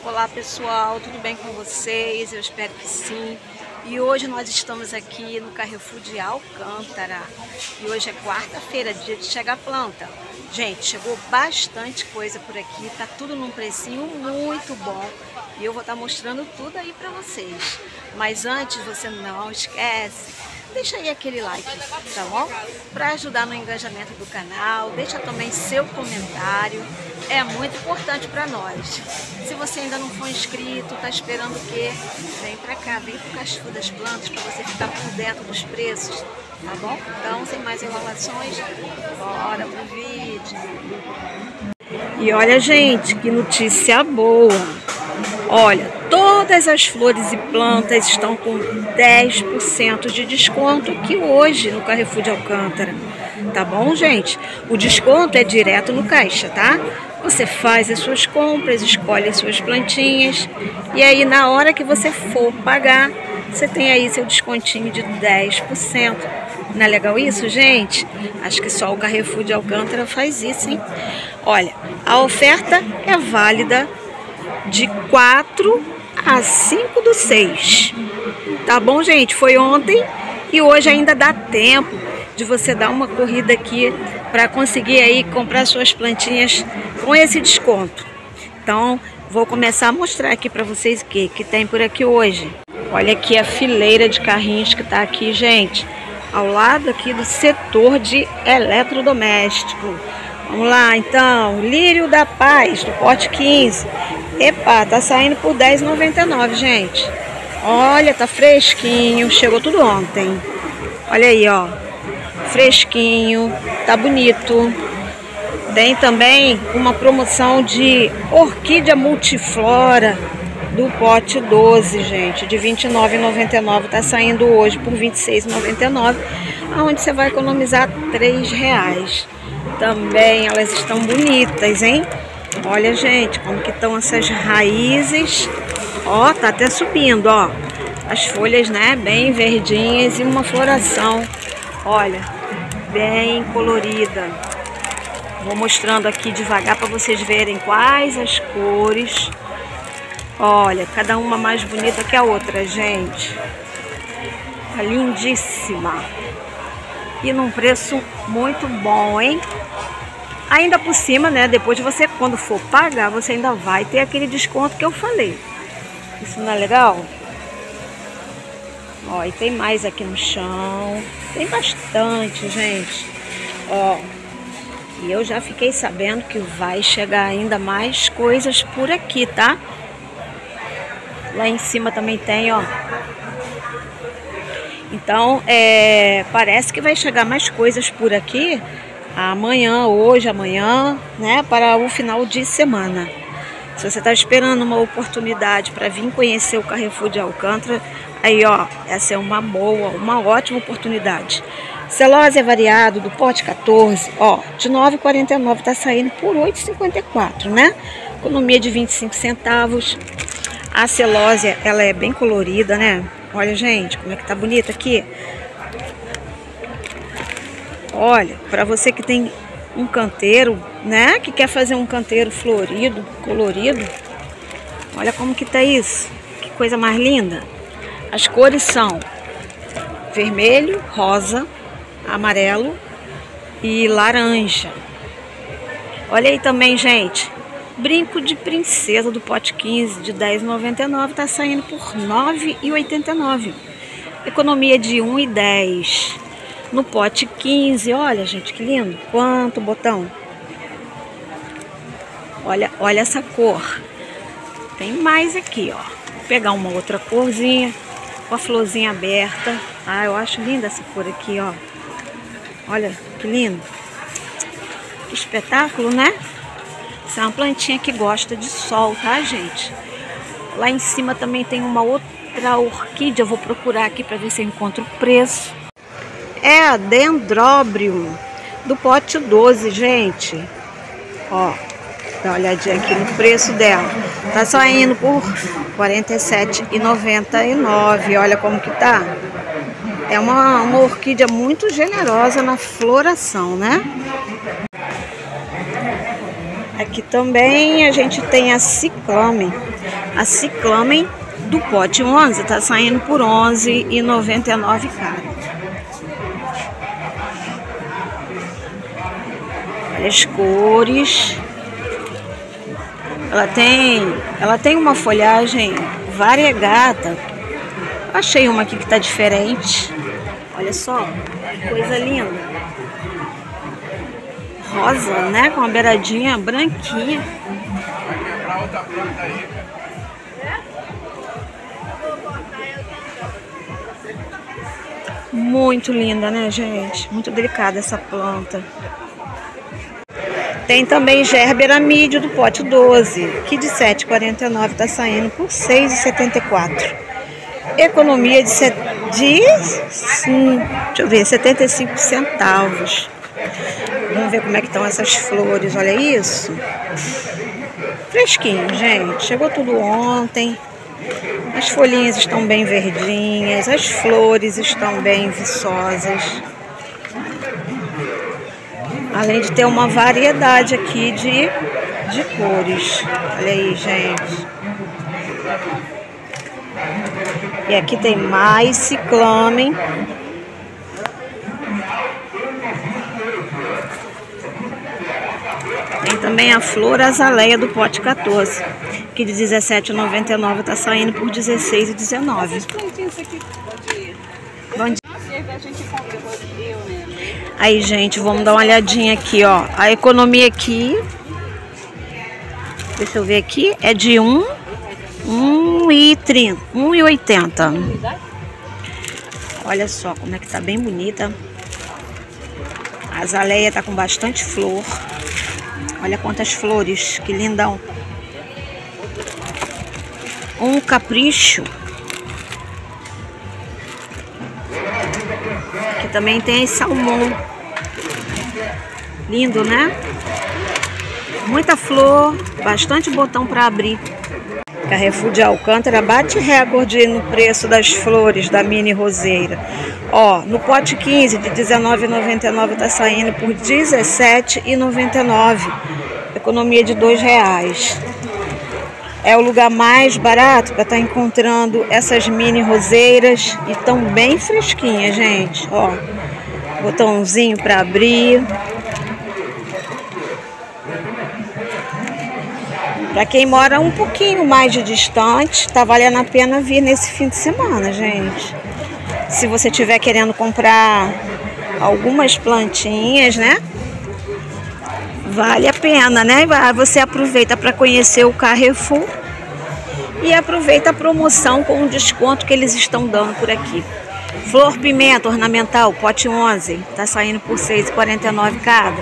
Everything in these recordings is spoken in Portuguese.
Olá pessoal, tudo bem com vocês? Eu espero que sim. E hoje nós estamos aqui no Carrefour de Alcântara. E hoje é quarta-feira, dia de chegar a planta. Gente, chegou bastante coisa por aqui, tá tudo num precinho muito bom. E eu vou estar mostrando tudo aí pra vocês. Mas antes, você não esquece, deixa aí aquele like, tá bom? Para ajudar no engajamento do canal, deixa também seu comentário, é muito importante para nós. Se você ainda não for inscrito, tá esperando o quê? Vem pra cá, vem pro Carrefour das Plantas para você ficar por dentro dos preços, tá bom? Então, sem mais enrolações, bora pro vídeo. E olha, gente, que notícia boa! Olha, todas as flores e plantas estão com 10% de desconto aqui hoje no Carrefour de Alcântara. Tá bom, gente? O desconto é direto no caixa, tá? Você faz as suas compras, escolhe as suas plantinhas e aí na hora que você for pagar, você tem aí seu descontinho de 10%. Não é legal isso, gente? Acho que só o Carrefour de Alcântara faz isso, hein? Olha, a oferta é válida de 4 a 5/6. Tá bom, gente? Foi ontem e hoje ainda dá tempo de você dar uma corrida aqui para conseguir aí comprar suas plantinhas com esse desconto. Então, vou começar a mostrar aqui para vocês o que tem por aqui hoje. Olha aqui a fileira de carrinhos que tá aqui, gente, ao lado aqui do setor de eletrodoméstico. Vamos lá, então, Lírio da Paz, do pote 15. Epa, tá saindo por R$10,99, gente. Olha, tá fresquinho, chegou tudo ontem. Olha aí, ó, fresquinho, tá bonito. Tem também uma promoção de orquídea multiflora do pote 12, gente, de R$29,99. Tá saindo hoje por R$26,99, onde você vai economizar R$3. Também elas estão bonitas, hein? Olha, gente, como que estão essas raízes. Ó, tá até subindo, ó. As folhas, né, bem verdinhas e uma floração, olha, bem colorida. Vou mostrando aqui devagar para vocês verem quais as cores. Olha, cada uma mais bonita que a outra, gente. Tá lindíssima. E num preço muito bom, hein? Ainda por cima, né, depois de você, quando for pagar, você ainda vai ter aquele desconto que eu falei. Isso não é legal? Ó, e tem mais aqui no chão. Tem bastante, gente. Ó, e eu já fiquei sabendo que vai chegar ainda mais coisas por aqui, tá? Lá em cima também tem, ó. Então, parece que vai chegar mais coisas por aqui amanhã, hoje, amanhã, né, para o final de semana. Se você está esperando uma oportunidade para vir conhecer o Carrefour de Alcântara, aí ó, essa é uma boa, uma ótima oportunidade. Celose é variado do pote 14, ó, de R$9,49 tá saindo por R$8,54, né? Economia de 25 centavos. A celose, ela é bem colorida, né? Olha, gente, como é que tá bonita aqui. Olha, para você que tem um canteiro, né, que quer fazer um canteiro florido, colorido, olha como que tá isso, que coisa mais linda. As cores são vermelho, rosa, amarelo e laranja. Olha aí também, gente, brinco de princesa do pote 15 de R$10,99 tá saindo por R$9,89. Economia de R$1,10. No pote 15, olha, gente, que lindo. Quanto botão. Olha essa cor. Tem mais aqui, ó. Vou pegar uma outra corzinha, com a florzinha aberta. Ah, eu acho linda essa cor aqui, ó. Olha, que lindo. Que espetáculo, né? Essa é uma plantinha que gosta de sol, tá, gente? Lá em cima também tem uma outra orquídea. Eu vou procurar aqui para ver se eu encontro o preço. É a Dendrobium do pote 12, gente. Ó, dá uma olhadinha aqui no preço dela. Tá saindo por R$47,99. Olha como que tá. É uma orquídea muito generosa na floração, né? Aqui também a gente tem a ciclame A ciclamen do pote 11 tá saindo por R$11,99 cada. Olha as cores. Ela tem uma folhagem variegada. Achei uma aqui que tá diferente. Olha só, que coisa linda. Rosa, né? Com uma beiradinha branquinha. Muito linda, né, gente? Muito delicada essa planta. Tem também gerbera mídio do pote 12, que de R$7,49 tá saindo por R$6,74. Economia de 75 centavos. Vamos ver como é que estão essas flores, olha isso. Fresquinho, gente. Chegou tudo ontem. As folhinhas estão bem verdinhas, as flores estão bem viçosas. Além de ter uma variedade aqui de cores. Olha aí, gente. E aqui tem mais ciclamen. Tem também a flor azaleia do pote 14, que de R$17,99 tá saindo por R$16,19. Bom dia. Aí, gente, vamos dar uma olhadinha aqui, ó. A economia aqui, deixa eu ver aqui, é de R$1,80. Olha só como é que tá bem bonita. A azaleia tá com bastante flor. Olha quantas flores, que lindão. Um capricho. Aqui também tem salmão. Lindo, né? Muita flor, bastante botão para abrir. Carrefour de Alcântara bate recorde no preço das flores da mini roseira. Ó, no pote 15 de R$19,99 tá saindo por R$17,99. Economia de R$2. É o lugar mais barato para estar encontrando essas mini roseiras e tão bem fresquinhas, gente. Ó, botãozinho para abrir. Para quem mora um pouquinho mais de distante, tá valendo a pena vir nesse fim de semana, gente. Se você estiver querendo comprar algumas plantinhas, né? Vale a pena, né? Você aproveita para conhecer o Carrefour e aproveita a promoção com o desconto que eles estão dando por aqui. Flor pimenta ornamental, pote 11, tá saindo por R$6,49 cada.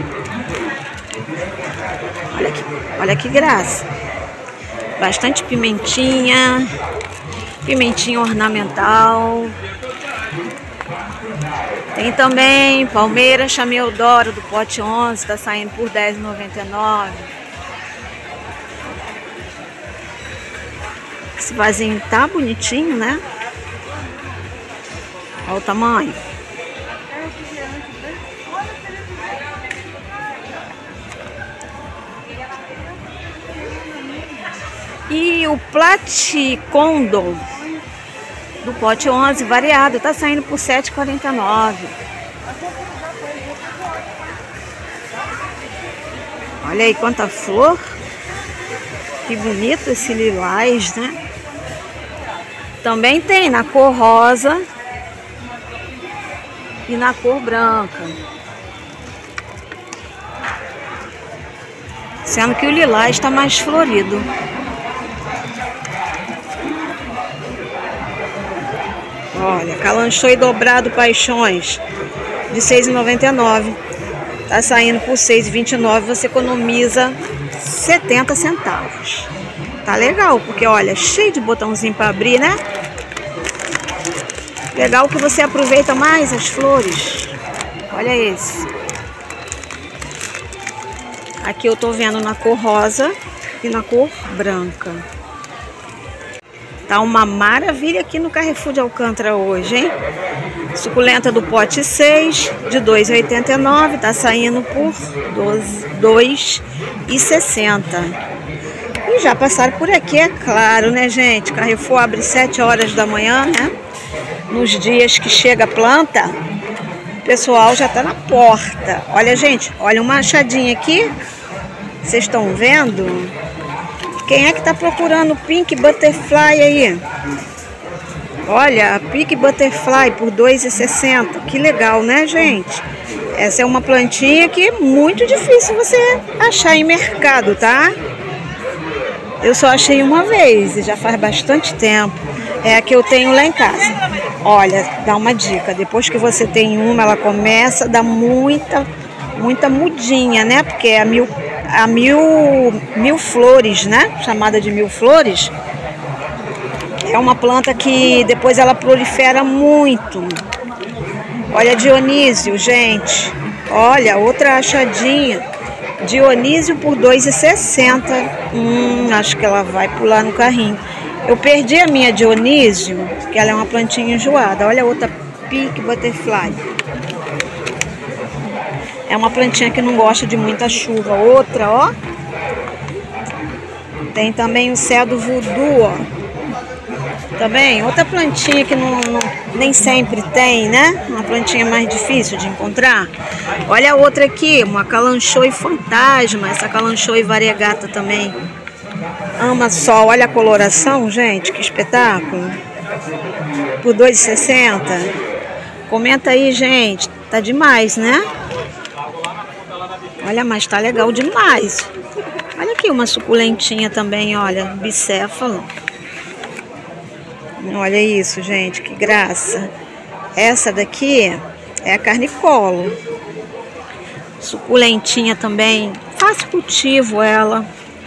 Olha que graça. Bastante pimentinha, pimentinha ornamental. Tem também palmeira chameodoro do pote 11, tá saindo por R$10,99. Esse vasinho tá bonitinho, né? Olha o tamanho. E o platicondo do pote 11 variado tá saindo por R$7,49. Olha aí quanta flor. Que bonito esse lilás, né? Também tem na cor rosa e na cor branca. Sendo que o lilás está mais florido. Olha, calanchoe dobrado paixões de R$6,99. Tá saindo por R$6,29. Você economiza 70 centavos. Tá legal, porque olha, cheio de botãozinho para abrir, né? Legal que você aproveita mais as flores. Olha esse. Aqui eu tô vendo na cor rosa e na cor branca. Tá uma maravilha aqui no Carrefour de Alcântara hoje, hein? Suculenta do pote 6, de R$2,89, tá saindo por R$2,60. E já passaram por aqui, é claro, né, gente? Carrefour abre 7 horas da manhã, né? Nos dias que chega a planta, o pessoal já tá na porta. Olha, gente, olha uma achadinha aqui. Vocês estão vendo? Quem é que tá procurando Pink Butterfly aí? Olha, Pink Butterfly por R$ 2,60. Que legal, né, gente? Essa é uma plantinha que é muito difícil você achar em mercado, tá? Eu só achei uma vez e já faz bastante tempo. É a que eu tenho lá em casa. Olha, dá uma dica. Depois que você tem uma, ela começa a dar muita mudinha, né? Porque é a mil flores, né? Chamada de mil flores. É uma planta que depois ela prolifera muito. Olha, Dionísio, gente. Olha, outra achadinha. Dionísio por R$ 2,60. Acho que ela vai pular no carrinho. Eu perdi a minha Dionísio, que ela é uma plantinha enjoada. Olha a outra Pink Butterfly. É uma plantinha que não gosta de muita chuva. Outra, ó. Tem também o cedo voodoo, ó. Também, outra plantinha que nem sempre tem, né? Uma plantinha mais difícil de encontrar. Olha a outra aqui, uma Kalanchoe fantasma. Essa Kalanchoe variegata também. Ama sol. Olha a coloração, gente, que espetáculo. Por R$ 2,60. Comenta aí, gente. Tá demais, né? Olha, mas tá legal demais. Olha aqui uma suculentinha também, olha. Bicéfalo. Olha isso, gente, que graça. Essa daqui é a carnicolo. Suculentinha também. Fácil cultivo ela.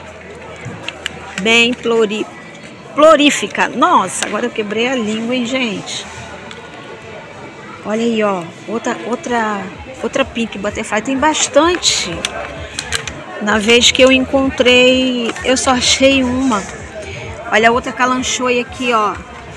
Bem florífica. Nossa, agora eu quebrei a língua, hein, gente. Olha aí, ó. Outra Pink Butterfly. Tem bastante. Na vez que eu encontrei, eu só achei uma. Olha a outra Kalanchoe aqui, ó.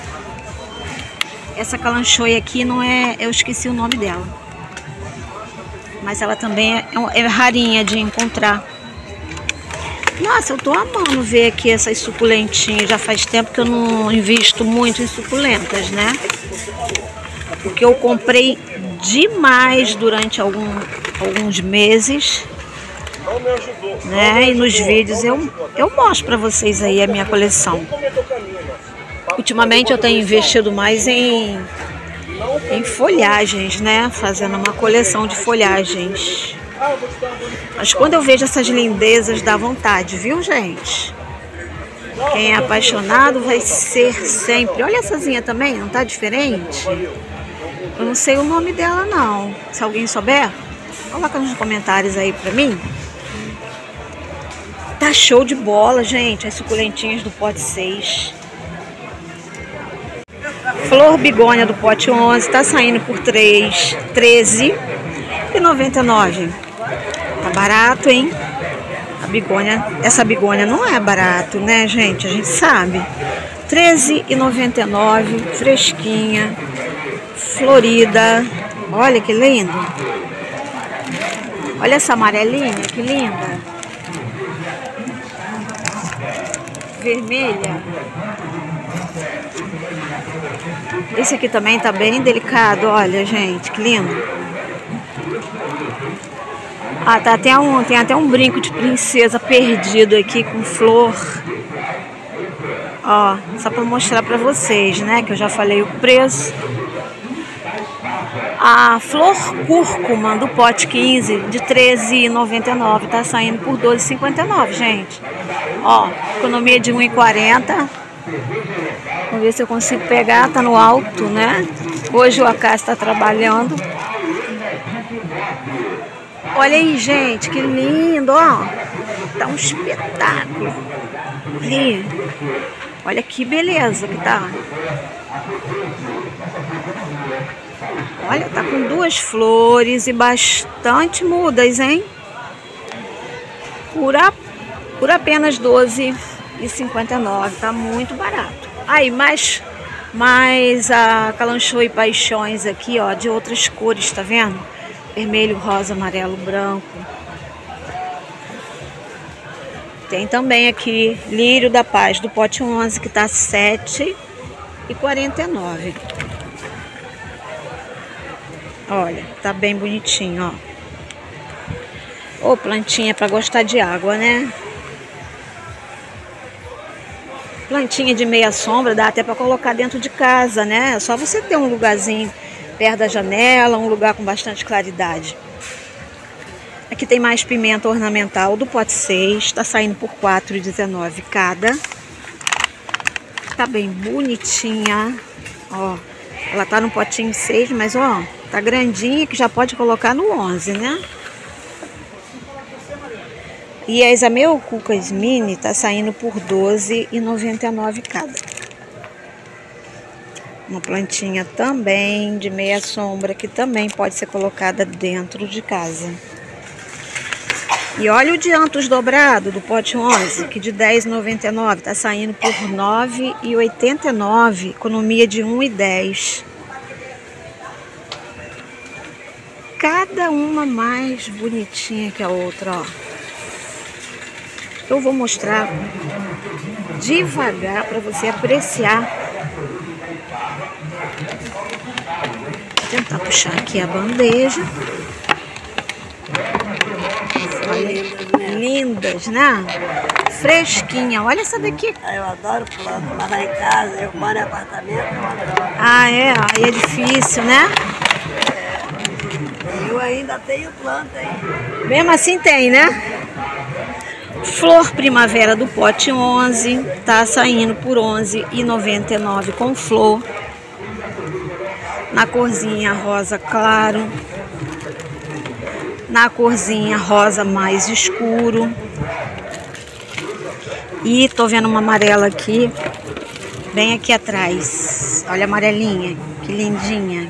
Essa Kalanchoe aqui não é... Eu esqueci o nome dela. Mas ela também é rarinha de encontrar. Nossa, eu tô amando ver aqui essas suculentinhas. Já faz tempo que eu não invisto muito em suculentas, né? Porque eu comprei demais durante alguns meses. Né? E nos vídeos eu mostro pra vocês aí a minha coleção. Ultimamente eu tenho investido mais em folhagens, né? Fazendo uma coleção de folhagens. Mas quando eu vejo essas lindezas dá vontade, viu, gente? Quem é apaixonado vai ser sempre. Olhaessazinha também, não tá diferente? Eu não sei o nome dela não. Se alguém souber, coloca nos comentários aí pra mim. Tá show de bola, gente. As suculentinhas do pote 6. Flor bigônia do pote 11 tá saindo por R$13,99. Tá barato, hein? A bigônia, essa bigônia não é barato, né, gente? A gente sabe. R$13,99, fresquinha, florida. Olha que lindo. Olha essa amarelinha, que linda. Vermelha. Esse aqui também tá bem delicado, olha, gente, que lindo. Ah, tá tem até um brinco de princesa perdido aqui com flor. Ó, só pra mostrar pra vocês, né, que eu já falei o preço. A flor cúrcuma do pote 15 de R$13,99 tá saindo por R$12,59, gente. Ó, economia de R$1,40. Vamos ver se eu consigo pegar, tá no alto, né? Hoje o Acácio tá trabalhando. Olha aí, gente, que lindo, ó. Tá um espetáculo. Ali. Olha que beleza que tá. Olha, tá com 2 flores e bastante mudas, hein? Por apenas R$12,59. Tá muito barato. Aí, mais a Kalanchoe Paixões aqui, ó, de outras cores, tá vendo? Vermelho, rosa, amarelo, branco. Tem também aqui lírio da paz do pote 11, que tá R$ 7,49. Olha, tá bem bonitinho, ó. Ô, plantinha para gostar de água, né? Plantinha de meia sombra, dá até para colocar dentro de casa, né? É só você ter um lugarzinho perto da janela, um lugar com bastante claridade. Aqui tem mais pimenta ornamental do pote 6, tá saindo por R$ 4,19 cada. Tá bem bonitinha, ó. Ela tá no potinho 6, mas ó, tá grandinha que já pode colocar no 11, né? E as ameucucas mini tá saindo por R$ 12,99 cada. Uma plantinha também de meia sombra que também pode ser colocada dentro de casa. E olha o dianthus dobrado do pote 11, que de R$ 10,99 tá saindo por R$ 9,89, economia de R$ 1,10. Cada uma mais bonitinha que a outra, ó. Eu vou mostrar devagar para você apreciar. Vou tentar puxar aqui a bandeja. Olha, lindas, né? Fresquinha. Olha essa daqui. Eu adoro planta, mas lá em casa, eu moro em apartamento, eu adoro. Ah, é? Aí é difícil, né? Eu ainda tenho planta aí. Mesmo assim tem, né? Flor primavera do pote 11, tá saindo por R$ 11,99 com flor. Na corzinha rosa claro. Na corzinha rosa mais escuro. E tô vendo uma amarela aqui, bem aqui atrás. Olha a amarelinha, que lindinha.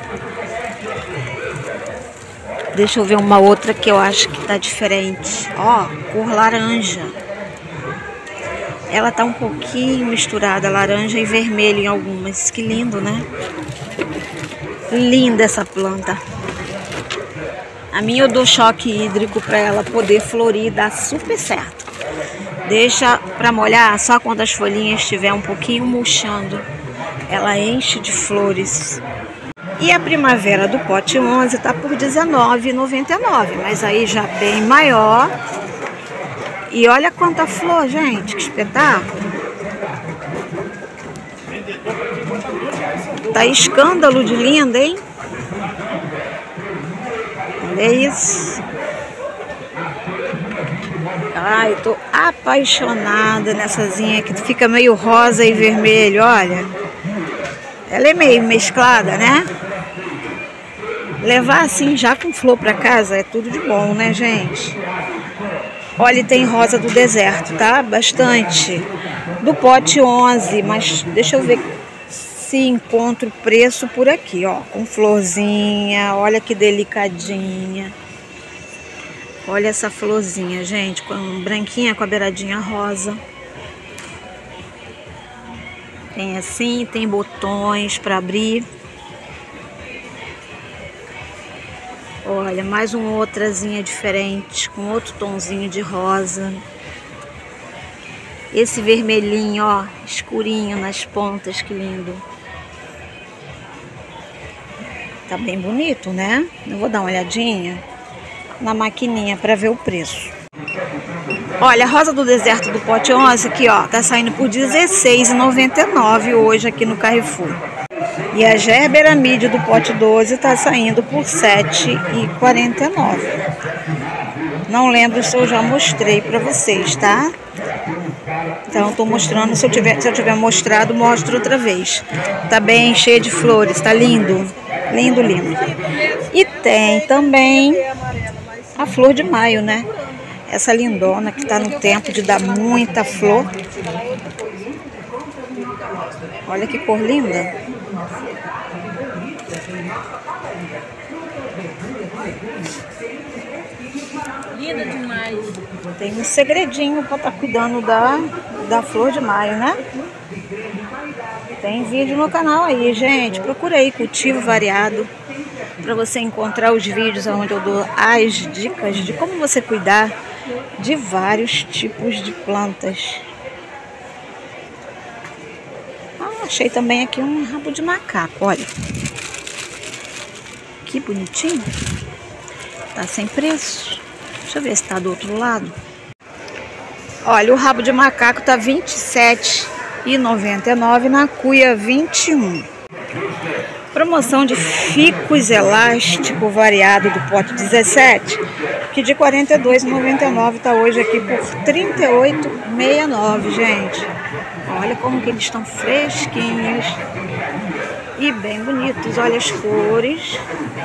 Deixa eu ver uma outra que eu acho que tá diferente. Ó, cor laranja. Ela tá um pouquinho misturada, laranja e vermelho em algumas. Que lindo, né? Linda essa planta. A minha eu dou choque hídrico para ela poder florir e dar super certo. Deixa para molhar só quando as folhinhas estiver um pouquinho murchando. Ela enche de flores. E a primavera do pote 11 tá por R$ 19,99, mas aí já bem maior. E olha quanta flor, gente, que espetáculo. Tá escândalo de linda, hein? Olha isso. Ai, tô apaixonada nessazinha que fica meio rosa e vermelho, olha. Ela é meio mesclada, né? Levar assim já com flor para casa é tudo de bom, né, gente? Olha, tem rosa do deserto, tá? Bastante. Do pote 11, mas deixa eu ver se encontro o preço por aqui, ó. Com florzinha, olha que delicadinha. Olha essa florzinha, gente, com branquinha com a beiradinha rosa. Tem assim, tem botões para abrir. Olha, mais uma outrazinha diferente, com outro tonzinho de rosa. Esse vermelhinho, ó, escurinho nas pontas, que lindo. Tá bem bonito, né? Eu vou dar uma olhadinha na maquininha para ver o preço. Olha, a rosa do deserto do pote 11 aqui, ó, tá saindo por R$ 16,99 hoje aqui no Carrefour. E a Gerbera Mídia do pote 12 tá saindo por R$ 7,49. Não lembro se eu já mostrei para vocês, tá? Então tô mostrando, se eu tiver mostrado, mostro outra vez. Tá bem cheia de flores, tá lindo. Lindo, lindo. E tem também a flor de maio, né? Essa lindona que tá no tempo de dar muita flor. Olha que cor linda. Linda demais. Tem um segredinho para estar cuidando da flor de maio, né? Tem vídeo no canal aí, gente. Procura aí cultivo variado para você encontrar os vídeos onde eu dou as dicas de como você cuidar de vários tipos de plantas. Achei também aqui um rabo de macaco, olha. Que bonitinho. Tá sem preço. Deixa eu ver se tá do outro lado. Olha, o rabo de macaco tá R$ 27,99, na cuia 21. Promoção de ficus elástico variado do pote 17, que de R$ 42,99 tá hoje aqui por R$ 38,69, gente. Olha como que eles estão fresquinhos e bem bonitos. Olha as cores.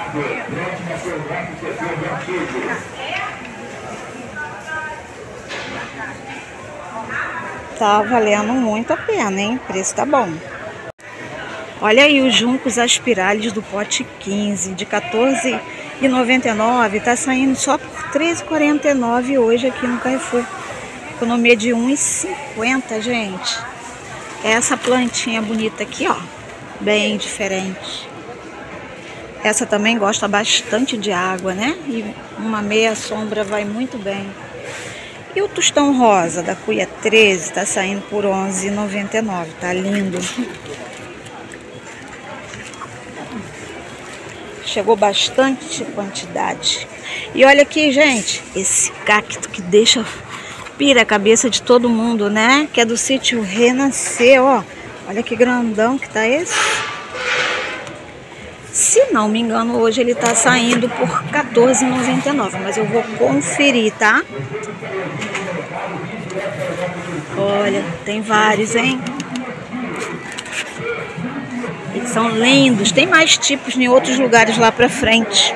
Tá valendo muito a pena, hein? O preço tá bom. Olha aí os juncos aspiralis do pote 15, de R$ 14,99. Tá saindo só por R$ 13,49 hoje aqui no Carrefour. Economia de R$ 1,50, gente. Essa plantinha bonita aqui, ó, bem diferente. Essa também gosta bastante de água, né? E uma meia sombra vai muito bem. E o tostão rosa da cuia 13 tá saindo por R$ 11,99. Tá lindo. Chegou bastante quantidade. E olha aqui, gente, esse cacto que pira a cabeça de todo mundo, né? Que é do sítio Renascer, ó. Olha que grandão que tá esse. Se não me engano, hoje ele tá saindo por R$ 14,99, mas eu vou conferir, tá? Olha, tem vários, hein? Eles são lindos. Tem mais tipos em outros lugares lá pra frente.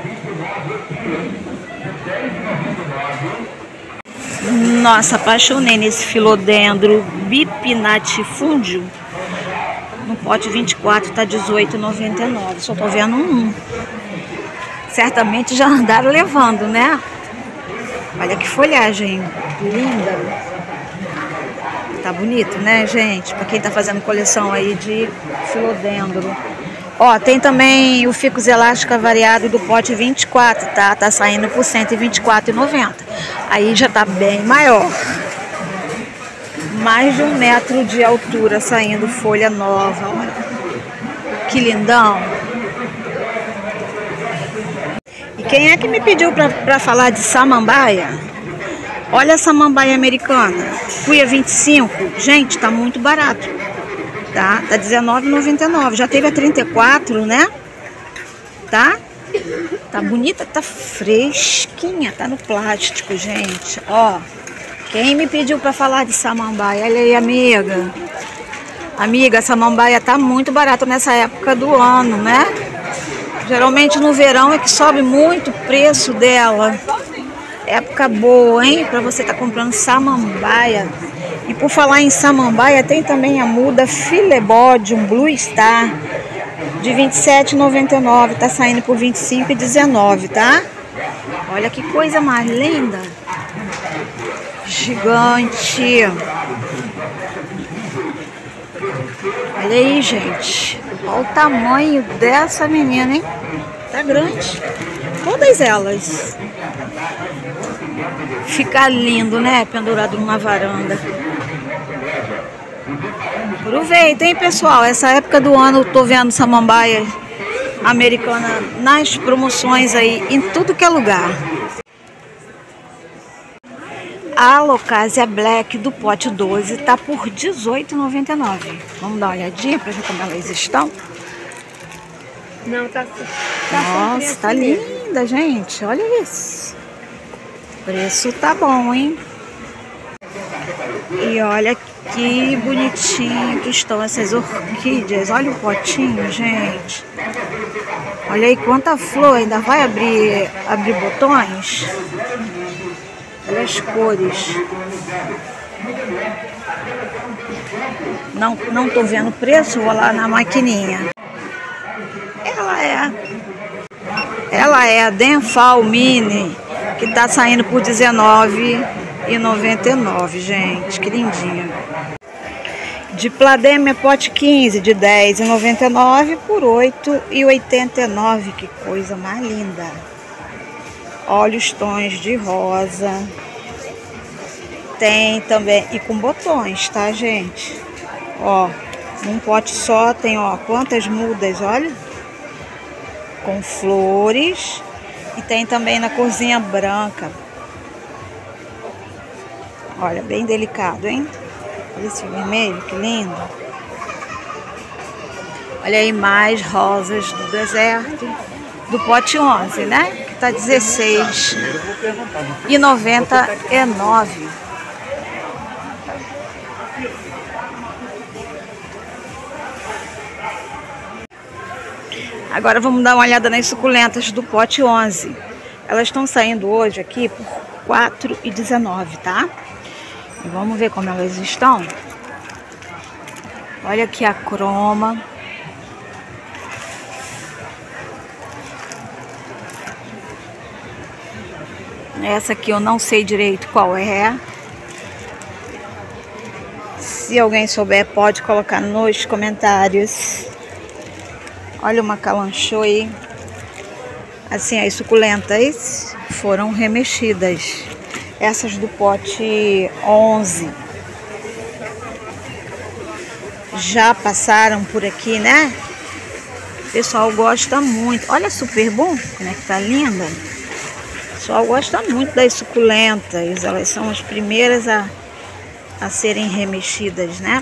Nossa, apaixonei nesse filodendro bipinatifúndio. No pote 24 tá R$18,99. Só tô vendo um. Certamente já andaram levando, né? Olha que folhagem linda. Tá bonito, né, gente? Pra quem tá fazendo coleção aí de filodendro. Ó, tem também o ficus elástica variado do pote 24, tá? Tá saindo por R$ 124,90. Aí já tá bem maior. Mais de 1 metro de altura saindo folha nova. Olha. Que lindão. E quem é que me pediu pra falar de samambaia? Olha a samambaia americana. Cuia 25. Gente, tá muito barato. Tá R$19,99. Já teve a 34, né? Tá? Tá bonita, tá fresquinha. Tá no plástico, gente. Ó. Quem me pediu pra falar de samambaia? Olha aí, amiga. Amiga, a samambaia tá muito barata nessa época do ano, né? Geralmente no verão é que sobe muito o preço dela. Época boa, hein? Pra você tá comprando samambaia. E por falar em samambaia, tem também a muda Philebodium Blue Star de R$ 27,99. Tá saindo por R$ 25,19, tá? Olha que coisa mais linda. Gigante. Olha aí, gente. Olha o tamanho dessa menina, hein? Tá grande. Todas elas. Fica lindo, né? Pendurado numa varanda. Aproveita, hein, pessoal? Essa época do ano eu tô vendo samambaia americana nas promoções aí, em tudo que é lugar. A Alocasia Black do pote 12 tá por R$ 18,99. Vamos dar uma olhadinha pra ver como elas estão? Não, tá Nossa, tá linda, gente. Olha isso. O preço tá bom, hein? E olha que bonitinho que estão essas orquídeas. Olha o potinho, gente. Olha aí quanta flor. Ainda vai abrir botões. Olha as cores. Não tô vendo o preço, vou lá na maquininha. Ela é a Denfal Mini, que tá saindo por R$19,99, gente. Que lindinha. Dipladêmia pote 15 de R$10,99 por R$8,89. Que coisa mais linda. Olha os tons de rosa. tem também, e com botões, tá, gente? Ó, num pote só tem, ó, quantas mudas, olha. Com flores. E tem também na corzinha branca. Olha, bem delicado, hein? Olha esse vermelho, que lindo. Olha aí mais rosas do deserto. Do pote 11, né? Que tá R$16,99. Agora vamos dar uma olhada nas suculentas do pote 11. Elas estão saindo hoje aqui por R$4,19, tá? E vamos ver como elas estão. Olha aqui a croma. Essa aqui eu não sei direito qual é. Se alguém souber, pode colocar nos comentários. Olha uma calanchô aí. Assim, as suculentas foram remexidas. Essas do pote 11 já passaram por aqui, né? O pessoal gosta muito. Olha, super bom, como é que tá linda. O pessoal gosta muito das suculentas. Elas são as primeiras a serem remexidas, né?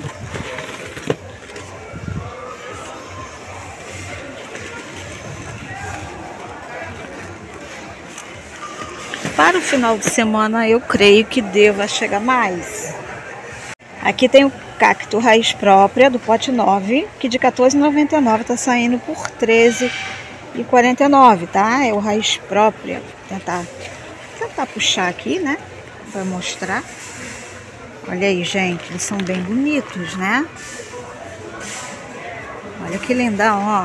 Para o final de semana, eu creio que deva chegar mais. Aqui tem o cacto raiz própria do pote 9, que de R$14,99 está saindo por R$13,49, tá? É o raiz própria. Vou tentar puxar aqui, né? Para mostrar. Olha aí, gente, eles são bem bonitos, né? Olha que lindão, ó.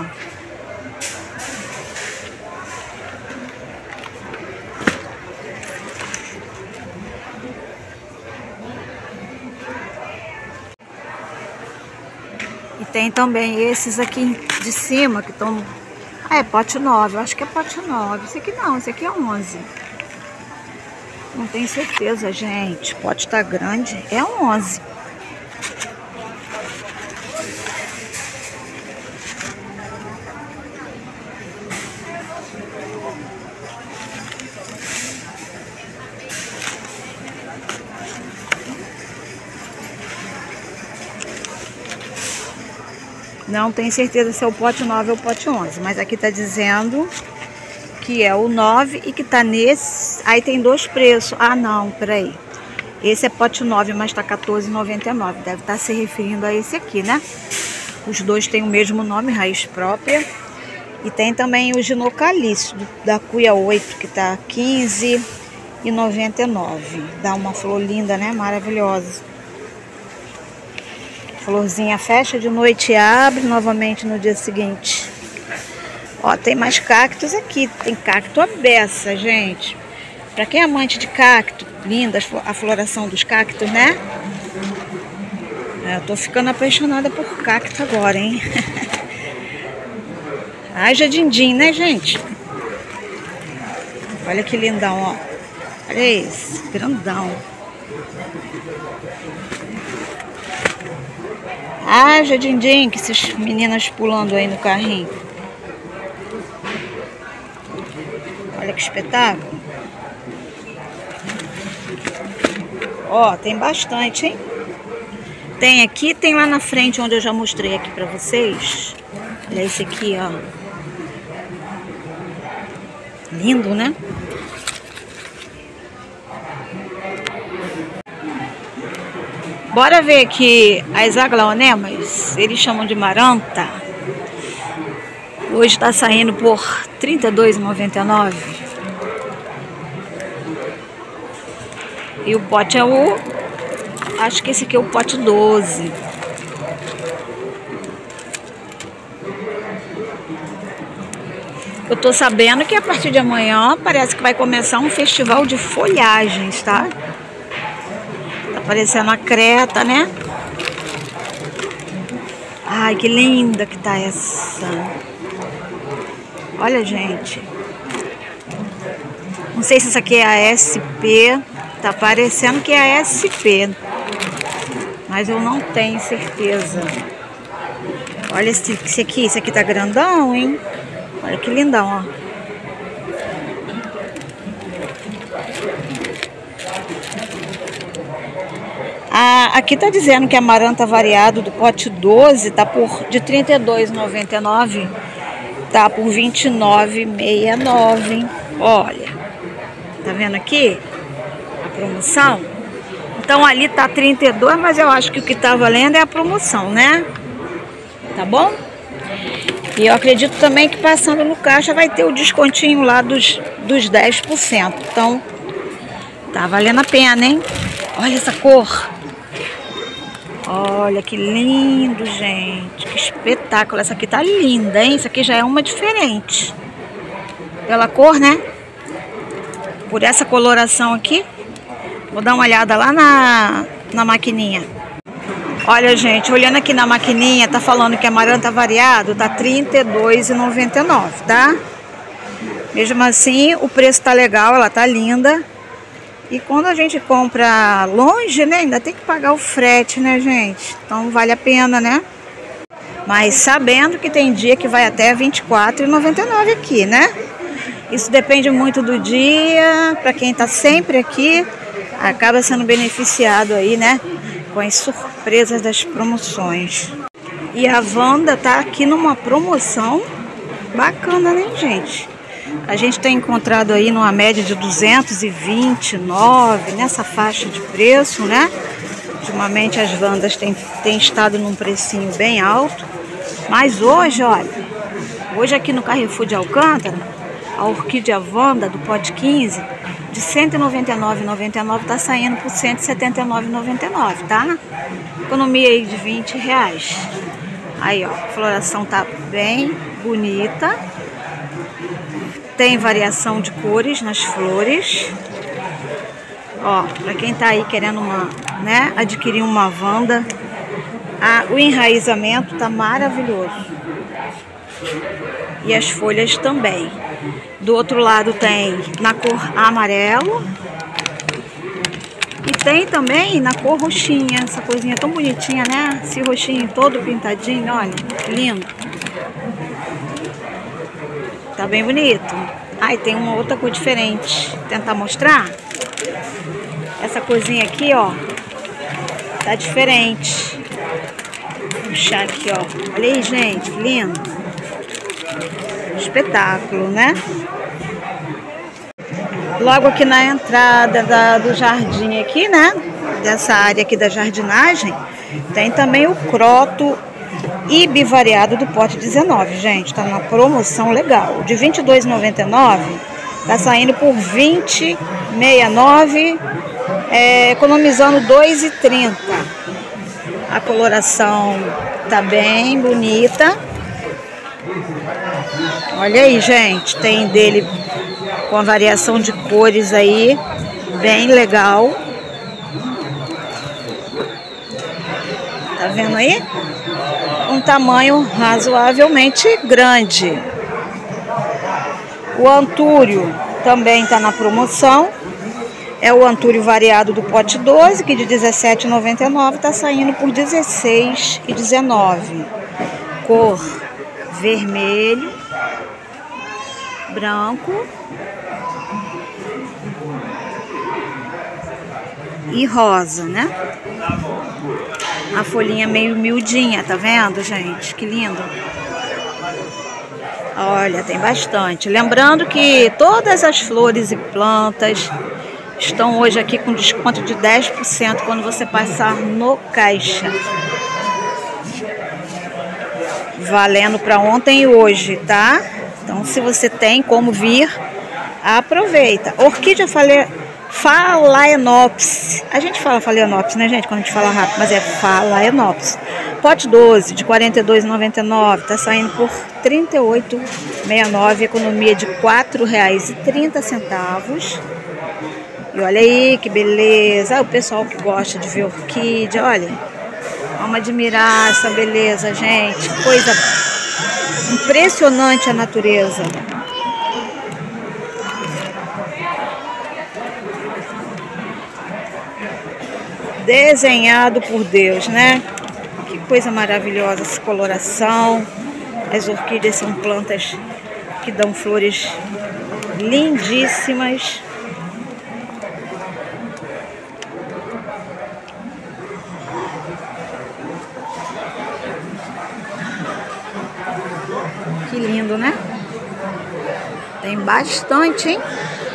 E tem também esses aqui de cima que estão... Ah, é pote 9, eu acho que é pote 9. Esse aqui não, esse aqui é 11. Não tenho certeza, gente. O pote tá grande, é 11. Não tenho certeza se é o pote 9 ou o pote 11, mas aqui tá dizendo que é o 9 e que tá nesse... Aí tem dois preços. Ah, não, peraí. Esse é pote 9, mas tá R$14,99. Deve estar se referindo a esse aqui, né? Os dois têm o mesmo nome, raiz própria. E tem também o ginocalício da Cuia 8, que tá R$15,99. Dá uma flor linda, né? Maravilhosa. Florzinha fecha de noite e abre novamente no dia seguinte. Ó, tem mais cactos aqui. Tem cacto à beça, gente. Pra quem é amante de cacto, linda a floração dos cactos, né? Eu tô ficando apaixonada por cacto agora, hein? Haja din-din, né, gente? Olha que lindão, ó. Olha esse, grandão. Haja din-din, que essas meninas pulando aí no carrinho. Olha que espetáculo. Ó, tem bastante, hein? Tem aqui, tem lá na frente, onde eu já mostrei aqui pra vocês. Olha esse aqui, ó. Lindo, né? Bora ver aqui as aglaonemas. Eles chamam de maranta. Hoje tá saindo por R$32,99. E o pote é o... Acho que esse aqui é o pote 12. Eu tô sabendo que a partir de amanhã parece que vai começar um festival de folhagens, tá? Tá parecendo a Creta, né? Ai, que linda que tá essa. Olha, gente. Não sei se essa aqui é a SP, Tá parecendo que é SP, mas eu não tenho certeza. Olha esse aqui tá grandão, hein? Olha que lindão, ó. Aqui tá dizendo que amaranta variado do pote 12 tá de R$ 32,99, tá por R$ 29,69. Olha, tá vendo aqui a promoção? Então ali tá 32, mas eu acho que o que tá valendo é a promoção, né? Tá bom? E eu acredito também que passando no caixa vai ter o descontinho lá dos 10%. Então, tá valendo a pena, hein? Olha essa cor. Olha que lindo, gente. Que espetáculo. Essa aqui tá linda, hein? Essa aqui já é uma diferente. Pela cor, né? Por essa coloração aqui. Vou dar uma olhada lá na maquininha. Olha, gente, olhando aqui na maquininha, tá falando que amaranta variado tá R$ 32,99, tá? Mesmo assim, o preço tá legal, ela tá linda. E quando a gente compra longe, né, ainda tem que pagar o frete, né, gente? Então vale a pena, né? Mas sabendo que tem dia que vai até R$ 24,99 aqui, né? Isso depende muito do dia. Para quem tá sempre aqui, acaba sendo beneficiado aí, né? Com as surpresas das promoções. E a Wanda tá aqui numa promoção bacana, né, gente? A gente tem encontrado aí numa média de 229 nessa faixa de preço, né? Ultimamente as Wandas têm estado num precinho bem alto. Mas hoje, olha, hoje aqui no Carrefour de Alcântara, a orquídea Wanda do pote 15, de R$ 199,99 tá saindo por R$ 179,99, tá? Economia aí de R$20. Aí, ó, a floração tá bem bonita. Tem variação de cores nas flores. Ó, para quem tá aí querendo adquirir uma Wanda, o enraizamento tá maravilhoso. E as folhas também. Do outro lado tem na cor amarelo. E tem também na cor roxinha. Essa coisinha tão bonitinha, né? Esse roxinho todo pintadinho, olha, lindo. Tá bem bonito. Aí tem uma outra cor diferente. Vou tentar mostrar. Essa coisinha aqui, ó, tá diferente. Vou puxar aqui, ó. Olha aí, gente, que lindo. Espetáculo, né? Logo aqui na entrada do jardim aqui, né? Dessa área aqui da jardinagem, tem também o croto e bivariado do pote 19, gente. Tá na promoção legal. De R$ 22,99 tá saindo por R$ 20,69, economizando R$ 2,30. A coloração tá bem bonita. Olha aí, gente. Tem dele com a variação de cores aí, bem legal. Tá vendo aí? Um tamanho razoavelmente grande. O antúrio também está na promoção. É o antúrio variado do pote 12, que de R$ 17,99 está saindo por R$ 16,19. Cor vermelho, branco e rosa, né? A folhinha meio miudinha, tá vendo, gente? Que lindo. Olha, tem bastante. Lembrando que todas as flores e plantas estão hoje aqui com desconto de 10% quando você passar no caixa. Valendo para ontem e hoje, tá? Então, se você tem como vir, aproveita. Orquídea Phalaenopsis. A gente fala Phalaenopsis, né, gente? Quando a gente fala rápido, mas é Phalaenopsis. Pote 12 de R$ 42,99. Tá saindo por R$ 38,69. Economia de R$ 4,30. E olha aí que beleza. O pessoal que gosta de ver orquídea, olha. Vamos admirar essa beleza, gente. Coisa impressionante a natureza. Desenhado por Deus, né? Que coisa maravilhosa essa coloração. As orquídeas são plantas que dão flores lindíssimas. Que lindo, né? Tem bastante, hein?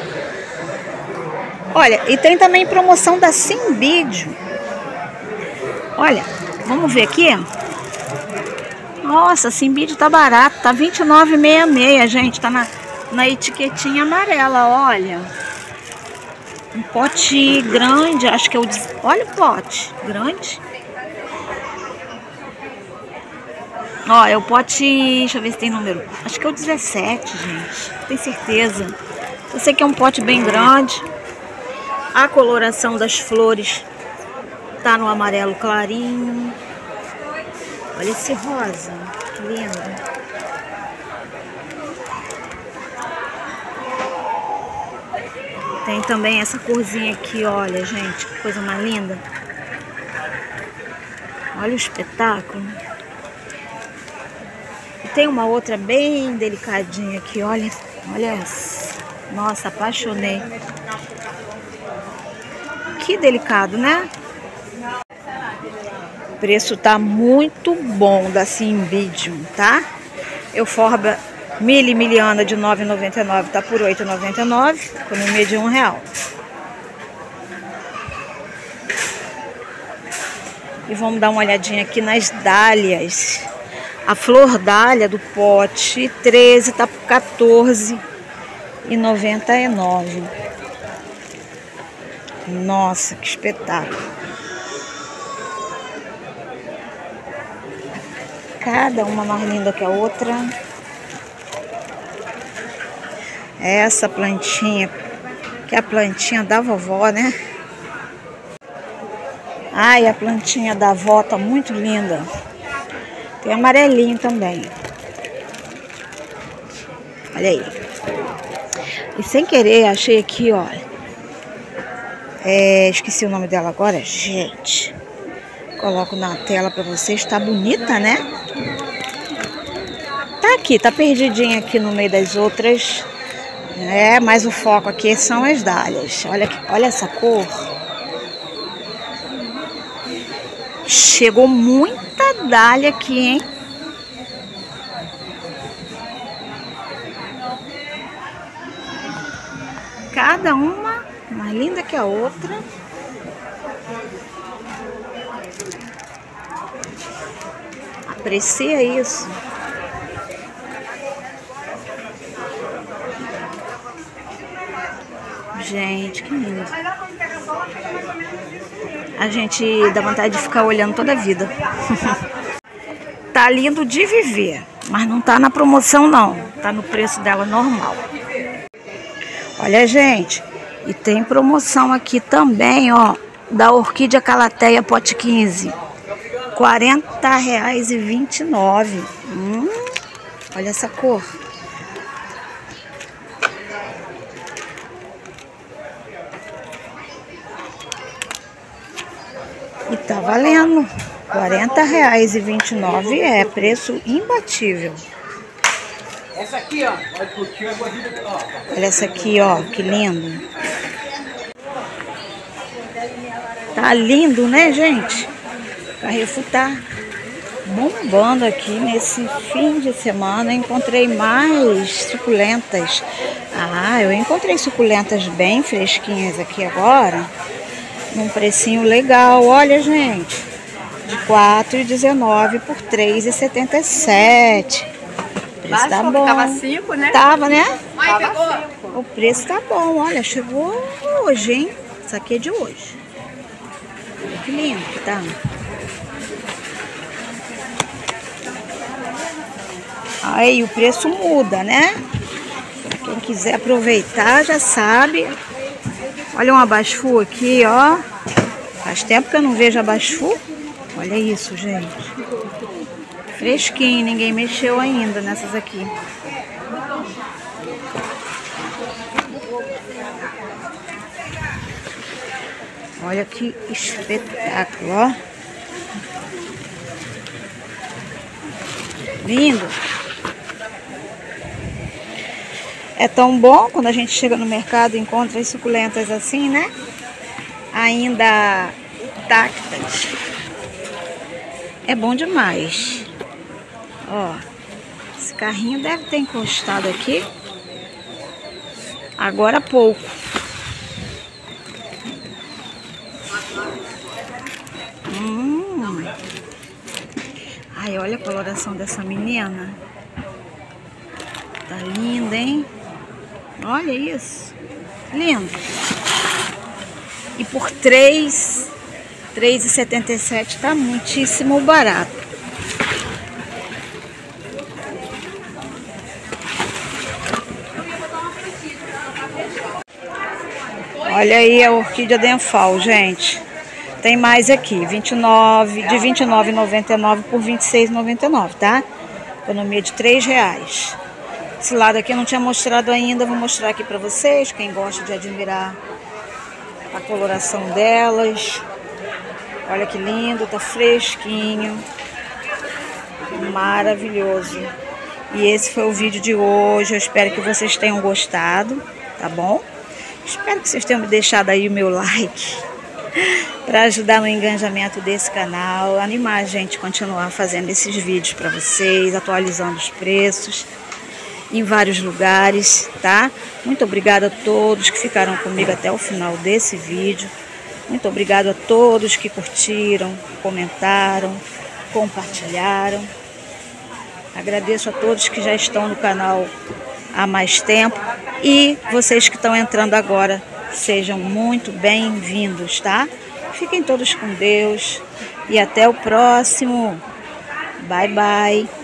Olha, e tem também promoção da Cymbidium. Olha, vamos ver aqui. Nossa, Cymbidium tá barato, tá R$29,66, gente. Tá na etiquetinha amarela, olha. Um pote grande, acho que é o... Olha o pote, grande. Ó, é o pote... Deixa eu ver se tem número. Acho que é o 17, gente. Tenho certeza. Eu sei que é um pote bem grande. A coloração das flores tá no amarelo clarinho. Olha esse rosa, que lindo. Tem também essa corzinha aqui, olha, gente, que coisa mais linda. Olha o espetáculo. E tem uma outra bem delicadinha aqui, olha, olha essa. Nossa, apaixonei. Que delicado, né? O preço tá muito bom da Cymbidium, tá? Euforba miliana de R$ 9,99 tá por R$ 8,99, economia de R$1. E vamos dar uma olhadinha aqui nas dálias. A flor dália do pote 13 tá por R$ 14,99. Nossa, que espetáculo. Cada uma mais linda que a outra. Essa plantinha, que é a plantinha da vovó, né? Ai, a plantinha da avó tá muito linda. Tem amarelinho também. Olha aí. E sem querer, achei aqui, olha. Esqueci o nome dela agora, gente. Coloco na tela pra vocês. Tá bonita, né? Tá aqui, tá perdidinha aqui no meio das outras. Mas o foco aqui são as dálias. Olha essa cor. Chegou muita dália aqui, hein? Cada uma mais linda que a outra. Aprecia isso. Gente, que lindo. A gente dá vontade de ficar olhando toda a vida. Tá lindo de viver, mas não tá na promoção não. Tá no preço dela normal. Olha, gente, e tem promoção aqui também, ó, da orquídea calateia pote 15. R$ 40,29. Olha essa cor. E tá valendo. R$ 40,29 é preço imbatível. Essa aqui, ó. Olha essa aqui, ó, que lindo. Tá lindo, né, gente? Carrefour tá bombando aqui nesse fim de semana. Eu encontrei mais suculentas. Eu encontrei suculentas bem fresquinhas aqui agora. Num precinho legal. Olha, gente. De R$ 4,19 por R$ 3,77. O preço tá bom. Tava 5, né? Tava, né? Tava 5. O preço tá bom. Olha, chegou hoje, hein? Isso aqui é de hoje. Olha que lindo que tá. Aí o preço muda, né? Quem quiser aproveitar já sabe. Olha um abaixu aqui, ó. Faz tempo que eu não vejo abaixu. Olha isso, gente. Fresquinho, ninguém mexeu ainda nessas aqui. Olha que espetáculo, ó. Lindo. É tão bom quando a gente chega no mercado e encontra as suculentas assim, né? Ainda intactas. É bom demais. Ó, esse carrinho deve ter encostado aqui agora há pouco. Ai, olha a coloração dessa menina. Tá linda, hein? Olha isso. Lindo. E por R$3,77 tá muitíssimo barato. Olha aí a orquídea Denfal, gente. Tem mais aqui, de R$29,99 por R$26,99, tá? Economia de R$3. Esse lado aqui eu não tinha mostrado ainda, vou mostrar aqui pra vocês, quem gosta de admirar a coloração delas. Olha que lindo, tá fresquinho. Maravilhoso. E esse foi o vídeo de hoje, eu espero que vocês tenham gostado, tá bom? Espero que vocês tenham me deixado aí o meu like para ajudar no engajamento desse canal, animar a gente a continuar fazendo esses vídeos para vocês, atualizando os preços em vários lugares, tá? Muito obrigada a todos que ficaram comigo até o final desse vídeo. Muito obrigada a todos que curtiram, comentaram, compartilharam. Agradeço a todos que já estão no canal há mais tempo e vocês que estão entrando agora, sejam muito bem-vindos, tá? Fiquem todos com Deus e até o próximo. Bye, bye.